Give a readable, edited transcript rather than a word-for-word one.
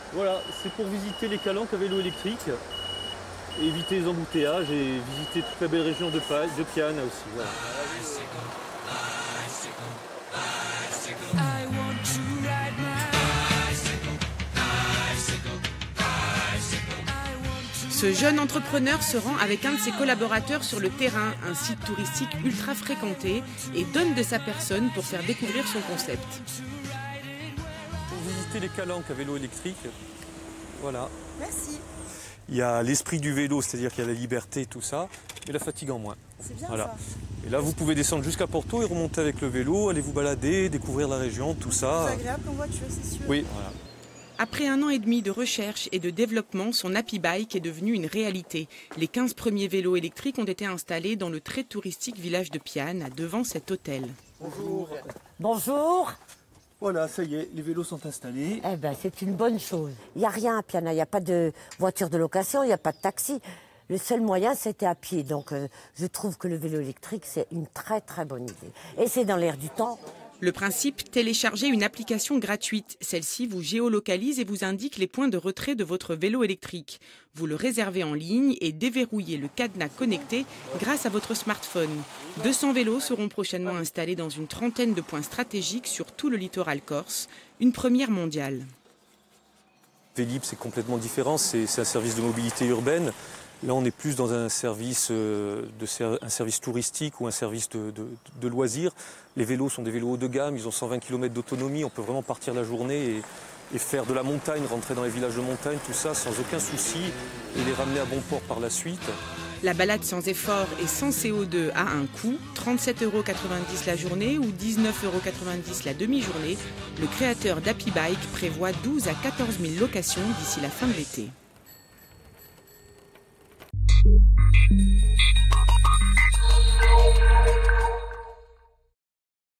Voilà, c'est pour visiter les calanques à vélo électrique, éviter les embouteillages et visiter toute la belle région de Piane aussi. Voilà. Ce jeune entrepreneur se rend avec un de ses collaborateurs sur le terrain, un site touristique ultra fréquenté, et donne de sa personne pour faire découvrir son concept. Pour visiter les calanques à vélo électrique, voilà. Merci. Il y a l'esprit du vélo, c'est-à-dire qu'il y a la liberté, tout ça, mais la fatigue en moins. C'est bien Voilà. ça. Et là, vous pouvez descendre jusqu'à Porto et remonter avec le vélo, aller vous balader, découvrir la région, tout ça. C'est agréable en voiture, c'est sûr. Oui, voilà. Après 1 an et demi de recherche et de développement, son Happy Bike est devenu une réalité. Les 15 premiers vélos électriques ont été installés dans le très touristique village de Piane, devant cet hôtel. Bonjour. Bonjour. Voilà, ça y est, les vélos sont installés. Eh ben, c'est une bonne chose. Il n'y a rien à Piana, il n'y a pas de voiture de location, il n'y a pas de taxi. Le seul moyen, c'était à pied. Donc, je trouve que le vélo électrique, c'est une très, très bonne idée. Et c'est dans l'air du temps. Le principe, télécharger une application gratuite. Celle-ci vous géolocalise et vous indique les points de retrait de votre vélo électrique. Vous le réservez en ligne et déverrouillez le cadenas connecté grâce à votre smartphone. 200 vélos seront prochainement installés dans une trentaine de points stratégiques sur tout le littoral corse, une première mondiale. Vélib, c'est complètement différent, c'est un service de mobilité urbaine. Là, on est plus dans un service, un service touristique ou un service de loisirs. Les vélos sont des vélos haut de gamme, ils ont 120 km d'autonomie. On peut vraiment partir la journée et faire de la montagne, rentrer dans les villages de montagne, tout ça sans aucun souci et les ramener à bon port par la suite. La balade sans effort et sans CO2 a un coût, 37,90 € la journée ou 19,90 € la demi-journée. Le créateur d'Happy Bike prévoit 12 à 14 000 locations d'ici la fin de l'été.